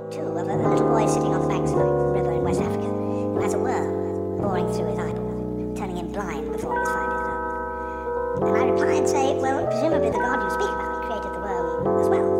too, of a little boy sitting on the banks of a river in West Africa who has a worm boring through his eyeball, turning him blind before he was 5 years old. And I reply and say, well, presumably the God you speak about created the worm as well.